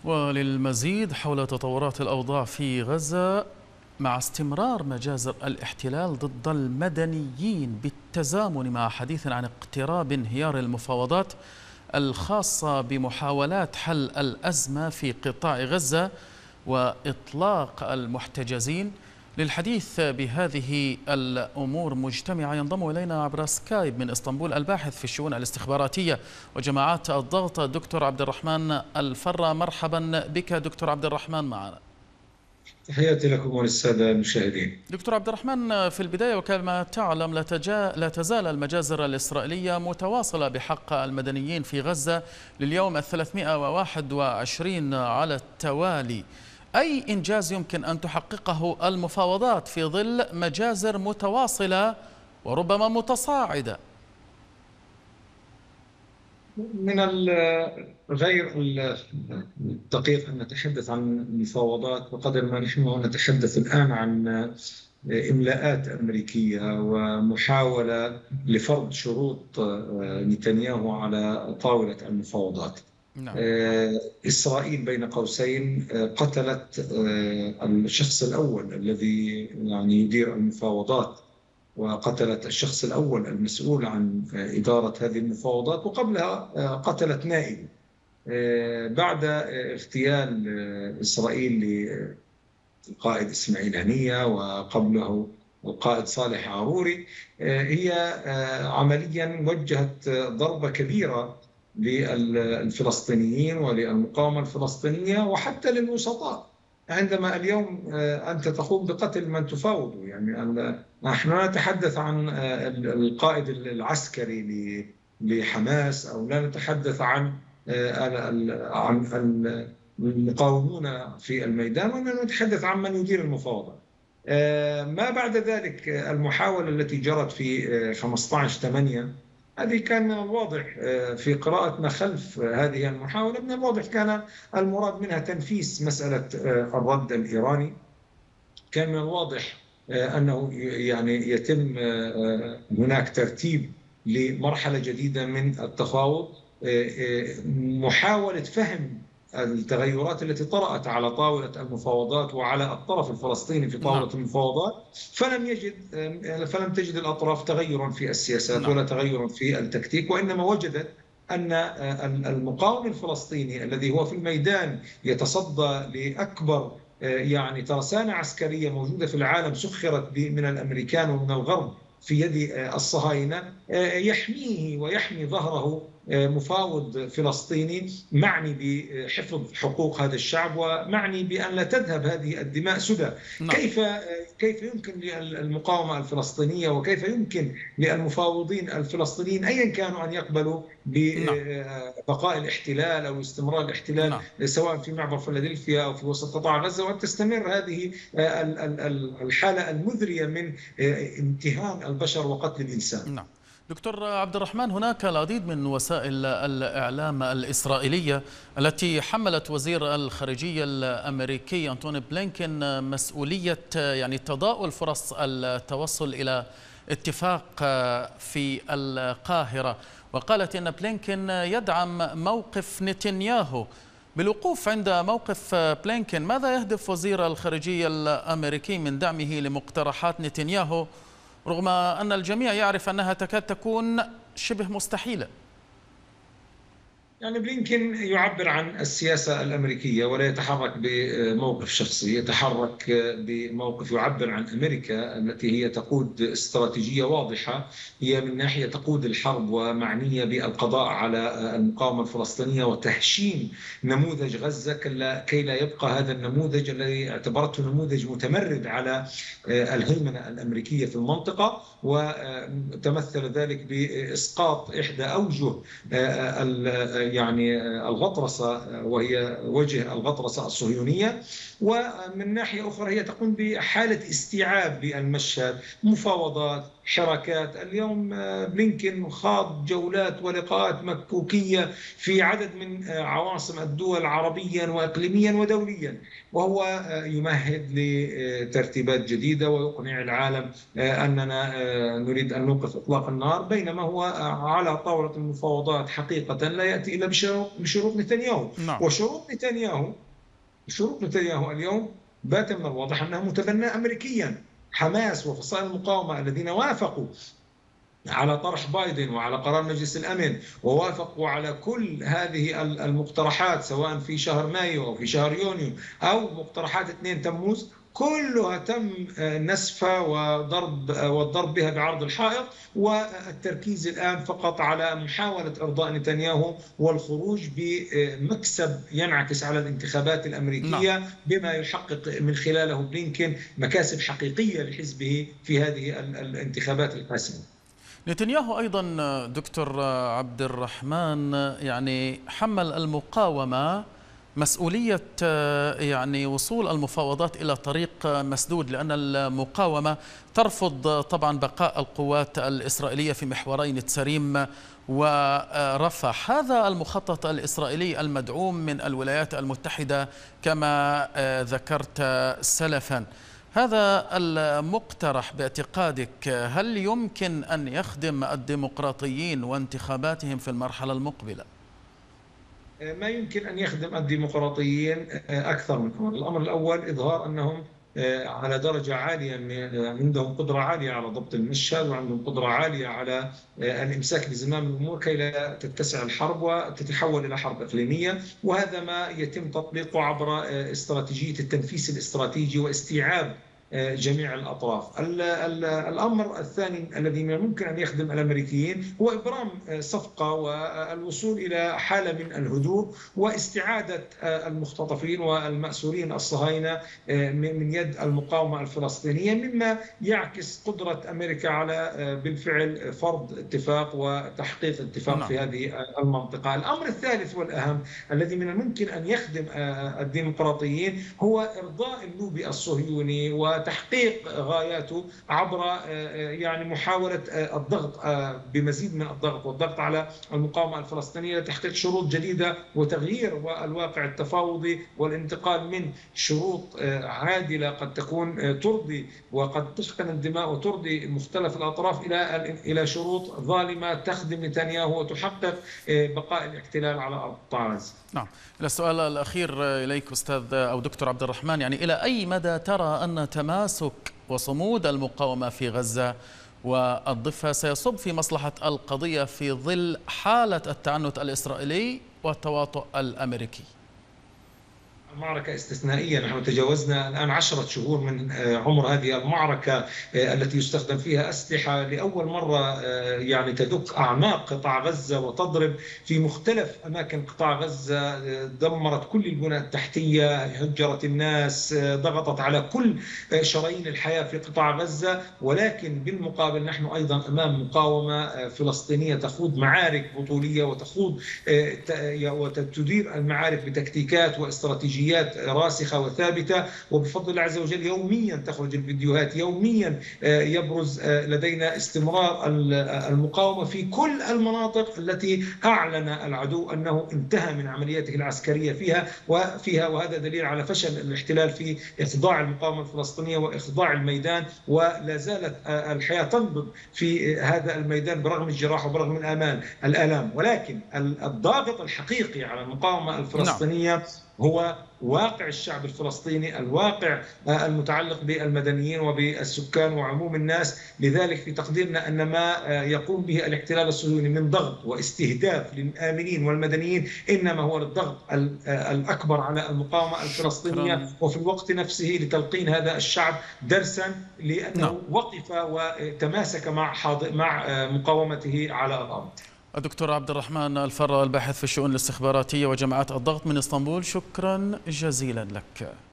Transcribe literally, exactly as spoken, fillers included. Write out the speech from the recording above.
وللمزيد حول تطورات الأوضاع في غزة مع استمرار مجازر الاحتلال ضد المدنيين بالتزامن مع حديث عن اقتراب انهيار المفاوضات الخاصة بمحاولات حل الأزمة في قطاع غزة وإطلاق المحتجزين. للحديث بهذه الأمور مجتمعة ينضم إلينا عبر سكايب من إسطنبول الباحث في الشؤون الاستخباراتية وجماعات الضغط دكتور عبد الرحمن الفرة. مرحبا بك دكتور عبد الرحمن معنا. تحياتي لكم وللسادة المشاهدين. دكتور عبد الرحمن، في البداية وكما تعلم لا, تجا... لا تزال المجازر الإسرائيلية متواصلة بحق المدنيين في غزة لليوم الثلاثمئة وواحد وعشرين على التوالي. أي إنجاز يمكن أن تحققه المفاوضات في ظل مجازر متواصلة وربما متصاعدة؟ من غير الدقيق أن نتحدث عن المفاوضات بقدر ما نحن نتحدث الآن عن إملاءات أمريكية ومحاولة لفرض شروط نتنياهو على طاولة المفاوضات. نعم. إسرائيل بين قوسين قتلت الشخص الأول الذي يعني يدير المفاوضات، وقتلت الشخص الأول المسؤول عن إدارة هذه المفاوضات، وقبلها قتلت نائب. بعد اغتيال إسرائيل للقائد إسماعيل هنية وقبله القائد صالح عاروري، هي عمليا وجهت ضربة كبيرة للفلسطينيين وللمقاومة الفلسطينية وحتى للوسطاء. عندما اليوم أنت تقوم بقتل من تفاوض، يعني نحن نتحدث عن القائد العسكري لحماس، أو لا نتحدث عن عن المقاومون في الميدان، وإنما نتحدث عن من يدير المفاوضة. ما بعد ذلك المحاولة التي جرت في خمسة عشر ثمانية، هذه كان من الواضح في قراءة ما خلف هذه المحاولة، من الواضح كان المراد منها تنفيس مسألة الرد الإيراني. كان من الواضح أنه يعني يتم هناك ترتيب لمرحلة جديدة من التفاوض، محاولة فهم التغيرات التي طرأت على طاولة المفاوضات وعلى الطرف الفلسطيني في طاولة المفاوضات، فلم يجد فلم تجد الأطراف تغيرا في السياسات ولا تغيرا في التكتيك، وإنما وجدت أن المقاوم الفلسطيني الذي هو في الميدان يتصدى لأكبر يعني ترسانة عسكرية موجودة في العالم، سخرت من الأمريكان ومن الغرب في يد الصهاينة، يحميه ويحمي ظهره مفاوض فلسطيني معني بحفظ حقوق هذا الشعب ومعني بأن لا تذهب هذه الدماء سدى. نعم. كيف كيف يمكن للمقاومة الفلسطينية وكيف يمكن للمفاوضين الفلسطينيين أيا كانوا أن يقبلوا ببقاء الاحتلال أو استمرار الاحتلال، نعم، سواء في معبر فيلادلفيا أو في وسط قطاع غزة، وأن تستمر هذه الحالة المذرية من امتهان البشر وقتل الإنسان. نعم. دكتور عبد الرحمن، هناك العديد من وسائل الإعلام الإسرائيلية التي حملت وزير الخارجية الأمريكي أنتوني بلينكين مسؤولية يعني تضاؤل فرص التوصل إلى اتفاق في القاهرة، وقالت إن بلينكين يدعم موقف نتنياهو. بالوقوف عند موقف بلينكين، ماذا يهدف وزير الخارجية الأمريكي من دعمه لمقترحات نتنياهو رغم أن الجميع يعرف أنها تكاد تكون شبه مستحيلة؟ يعني بلينكين يعبر عن السياسة الأمريكية ولا يتحرك بموقف شخصي، يتحرك بموقف يعبر عن أمريكا التي هي تقود استراتيجية واضحة، هي من ناحية تقود الحرب ومعنية بالقضاء على المقاومة الفلسطينية وتهشيم نموذج غزة كي لا يبقى هذا النموذج الذي اعتبرته نموذج متمرد على الهيمنة الأمريكية في المنطقة، وتمثل ذلك بإسقاط إحدى أوجه يعني الغطرسة وهي وجه الغطرسة الصهيونية، ومن ناحية أخرى هي تقوم بحالة استيعاب بالمشهد، مفاوضات، حركات. اليوم بلينكين خاض جولات ولقاءات مكوكية في عدد من عواصم الدول عربيا وإقليميا ودوليا، وهو يمهد لترتيبات جديدة ويقنع العالم أننا نريد أن نوقف إطلاق النار، بينما هو على طاولة المفاوضات حقيقة لا يأتي إلا بشروط نتنياهو. نعم. وشروط نتنياهو شروط نتنياهو اليوم بات من الواضح أنها متبناة أمريكيا. حماس وفصائل المقاومة الذين وافقوا على طرح بايدن وعلى قرار مجلس الأمن ووافقوا على كل هذه المقترحات سواء في شهر مايو أو في شهر يونيو أو مقترحات اثنين تموز، كلها تم نسفها وضرب والضرب بها بعرض الحائط، والتركيز الآن فقط على محاولة إرضاء نتنياهو والخروج بمكسب ينعكس على الانتخابات الأمريكية بما يحقق من خلاله بلينكين مكاسب حقيقية لحزبه في هذه الانتخابات الحاسمة. نتنياهو أيضا دكتور عبد الرحمن يعني حمل المقاومة مسؤولية يعني وصول المفاوضات إلى طريق مسدود، لأن المقاومة ترفض طبعا بقاء القوات الإسرائيلية في محورين تسريم ورفح. هذا المخطط الإسرائيلي المدعوم من الولايات المتحدة كما ذكرت سلفا، هذا المقترح باعتقادك هل يمكن أن يخدم الديمقراطيين وانتخاباتهم في المرحلة المقبلة؟ ما يمكن أن يخدم الديمقراطيين أكثر من أمر. الأمر الأول إظهار أنهم على درجة عالية، عندهم قدرة عالية على ضبط المشهد وعندهم قدرة عالية على الإمساك بزمام الأمور كي لا تتسع الحرب وتتحول إلى حرب إقليمية، وهذا ما يتم تطبيقه عبر استراتيجية التنفيس الاستراتيجي واستيعاب جميع الأطراف. الأمر الثاني الذي ممكن أن يخدم الأمريكيين هو إبرام صفقة والوصول إلى حالة من الهدوء واستعادة المختطفين والمأسورين الصهاينة من يد المقاومة الفلسطينية، مما يعكس قدرة أمريكا على بالفعل فرض اتفاق وتحقيق اتفاق في هذه المنطقة. الأمر الثالث والأهم الذي من الممكن أن يخدم الديمقراطيين هو إرضاء اللوبي الصهيوني و تحقيق غاياته عبر يعني محاولة الضغط بمزيد من الضغط والضغط على المقاومة الفلسطينية لتحقيق شروط جديدة وتغيير الواقع التفاوضي والانتقال من شروط عادلة قد تكون ترضي وقد تحقن الدماء وترضي مختلف الأطراف إلى إلى شروط ظالمة تخدم نتنياهو وتحقق بقاء الاحتلال على أرض قطاع غزة. نعم. إلى السؤال الأخير إليك أستاذ أو دكتور عبد الرحمن، يعني إلى أي مدى ترى أن تماسك وصمود المقاومة في غزة والضفة سيصب في مصلحة القضية في ظل حالة التعنت الإسرائيلي والتواطؤ الأمريكي؟ معركة استثنائية، نحن تجاوزنا الآن عشرة شهور من عمر هذه المعركة التي يستخدم فيها أسلحة لأول مرة يعني تدك أعماق قطاع غزة وتضرب في مختلف أماكن قطاع غزة، دمرت كل البنى التحتية، هجرت الناس، ضغطت على كل شرايين الحياة في قطاع غزة. ولكن بالمقابل نحن أيضا أمام مقاومة فلسطينية تخوض معارك بطولية وتخوض وتدير المعارك بتكتيكات واستراتيجيات راسخة وثابتة، وبفضل الله عز وجل يوميا تخرج الفيديوهات، يوميا يبرز لدينا استمرار المقاومة في كل المناطق التي أعلن العدو أنه انتهى من عملياته العسكرية فيها وفيها وهذا دليل على فشل الاحتلال في إخضاع المقاومة الفلسطينية وإخضاع الميدان، ولا زالت الحياة تنبض في هذا الميدان برغم الجراح وبرغم الآمال الآلام. ولكن الضاغط الحقيقي على المقاومة الفلسطينية هو واقع الشعب الفلسطيني، الواقع المتعلق بالمدنيين وبالسكان وعموم الناس. لذلك في تقديرنا أن ما يقوم به الاحتلال الصهيوني من ضغط واستهداف للآمنين والمدنيين إنما هو الضغط الأكبر على المقاومة الفلسطينية، وفي الوقت نفسه لتلقين هذا الشعب درسا لأنه وقف وتماسك مع مع مقاومته على الأرض. الدكتور عبد الرحمن الفرة، الباحث في الشؤون الاستخباراتية وجماعات الضغط من اسطنبول، شكرا جزيلا لك.